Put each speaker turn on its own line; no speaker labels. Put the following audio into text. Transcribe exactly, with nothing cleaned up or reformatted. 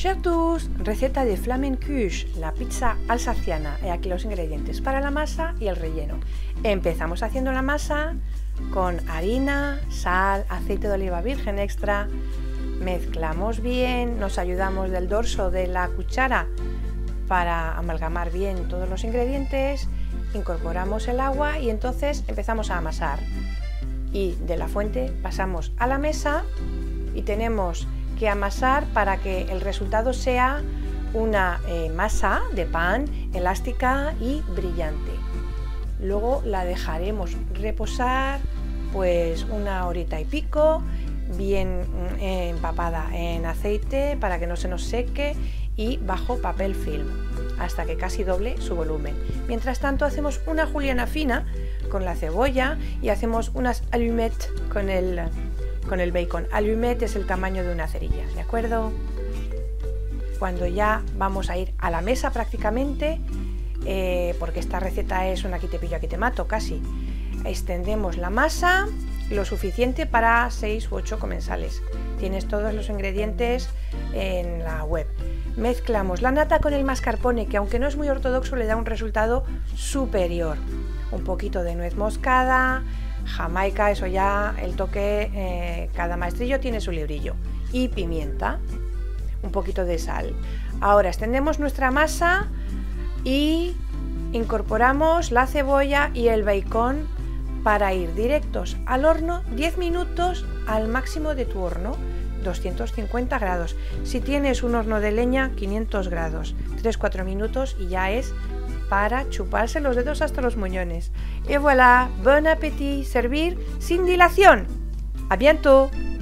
Bonjour tous, receta de Flamencuche, la pizza alsaciana. He aquí los ingredientes para la masa y el relleno. Empezamos haciendo la masa con harina, sal, aceite de oliva virgen extra. Mezclamos bien, nos ayudamos del dorso de la cuchara para amalgamar bien todos los ingredientes. Incorporamos el agua y entonces empezamos a amasar. Y de la fuente pasamos a la mesa y tenemos que amasar para que el resultado sea una eh, masa de pan elástica y brillante. Luego la dejaremos reposar pues una horita y pico, bien eh, empapada en aceite para que no se nos seque y bajo papel film hasta que casi doble su volumen. Mientras tanto hacemos una juliana fina con la cebolla y hacemos unas allumettes con el con el bacon. Allumette es el tamaño de una cerilla, ¿de acuerdo? Cuando ya vamos a ir a la mesa prácticamente, eh, porque esta receta es un aquí te pillo, aquí te mato casi, extendemos la masa lo suficiente para seis u ocho comensales. Tienes todos los ingredientes en la web. Mezclamos la nata con el mascarpone, que aunque no es muy ortodoxo le da un resultado superior. Un poquito de nuez moscada, jamaica, eso ya el toque, eh, cada maestrillo tiene su librillo, y pimienta, un poquito de sal. Ahora extendemos nuestra masa y incorporamos la cebolla y el bacon para ir directos al horno diez minutos al máximo de tu horno, doscientos cincuenta grados. Si tienes un horno de leña, quinientos grados, tres cuatro minutos y ya es para chuparse los dedos hasta los muñones. Y voilà, bon appétit, servir sin dilación. ¡A bientôt!